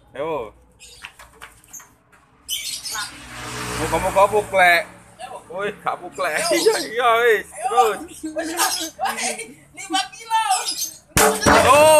Ayo. Muka-muka puklek. Wih, gak puklek. Iya, iya, wis. Terus. 5 kilo. Oh.